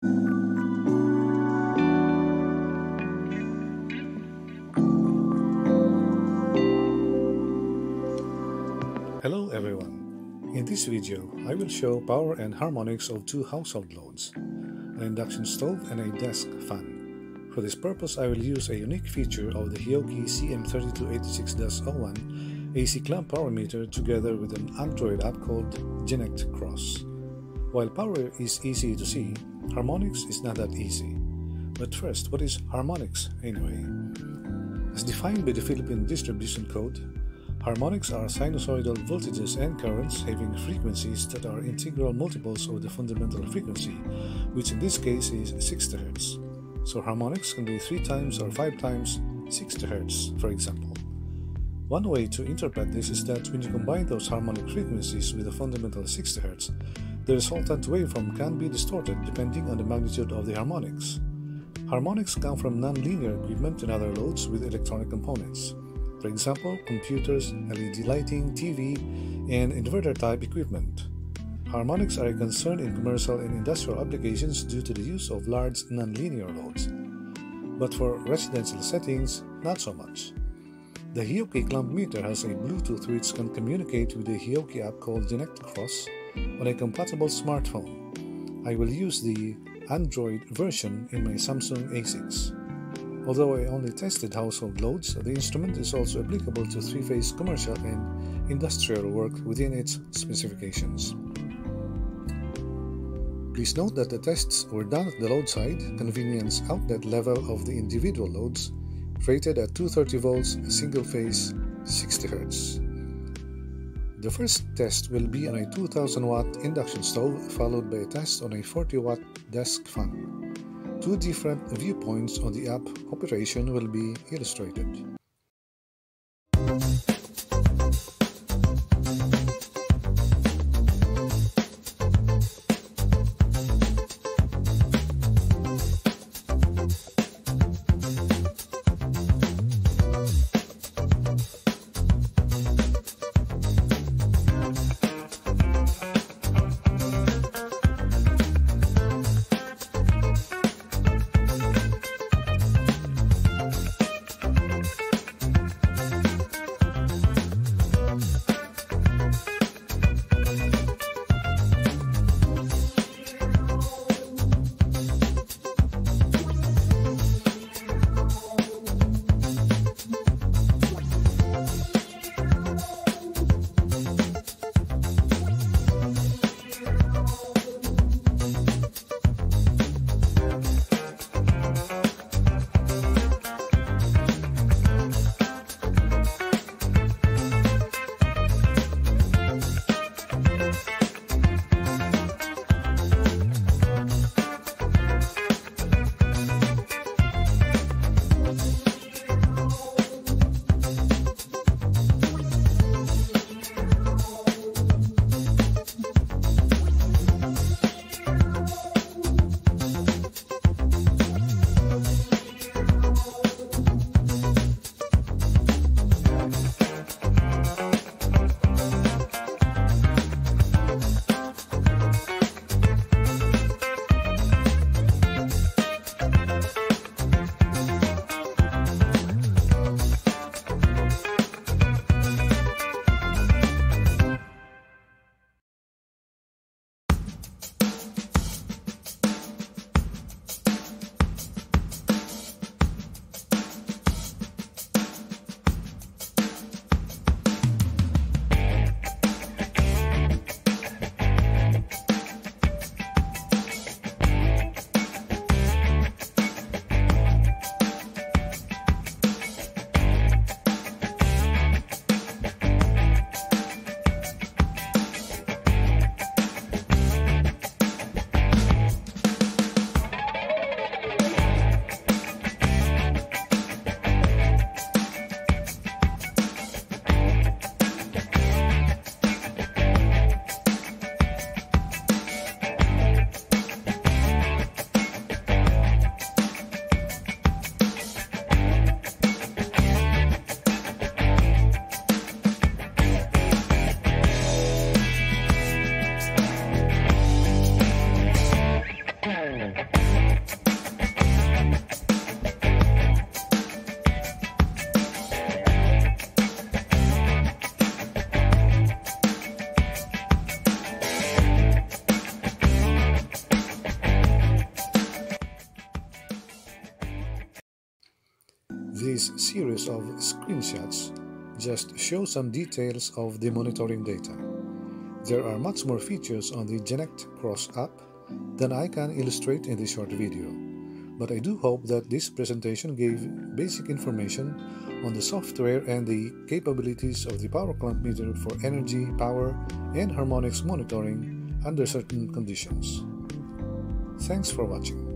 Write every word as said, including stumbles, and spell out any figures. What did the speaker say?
Hello everyone! In this video, I will show power and harmonics of two household loads, an induction stove and a desk fan. For this purpose, I will use a unique feature of the Hioki C M three two eight six dash zero one A C clamp power meter together with an Android app called Gennect Cross. While power is easy to see, harmonics is not that easy. But first, what is harmonics anyway? As defined by the Philippine Distribution Code, harmonics are sinusoidal voltages and currents having frequencies that are integral multiples of the fundamental frequency, which in this case is sixty hertz. So harmonics can be three times or five times sixty hertz, for example. One way to interpret this is that when you combine those harmonic frequencies with the fundamental sixty hertz, the resultant waveform can be distorted depending on the magnitude of the harmonics. Harmonics come from nonlinear equipment and other loads with electronic components. For example, computers, L E D lighting, T V, and inverter-type equipment. Harmonics are a concern in commercial and industrial applications due to the use of large nonlinear loads. But for residential settings, not so much. The Hioki clamp meter has a Bluetooth which can communicate with the Hioki app called Gennect Cross on a compatible smartphone. I will use the Android version in my Samsung A six. Although I only tested household loads, the instrument is also applicable to three-phase commercial and industrial work within its specifications. Please note that the tests were done at the load side, convenience outlet level of the individual loads, rated at two hundred thirty volts, single-phase, sixty hertz. The first test will be on a two thousand watt induction stove, followed by a test on a forty watt desk fan. Two different viewpoints on the app operation will be illustrated. This series of screenshots just show some details of the monitoring data. There are much more features on the Gennect Cross app than I can illustrate in this short video, but I do hope that this presentation gave basic information on the software and the capabilities of the power clamp meter for energy, power, and harmonics monitoring under certain conditions. Thanks for watching.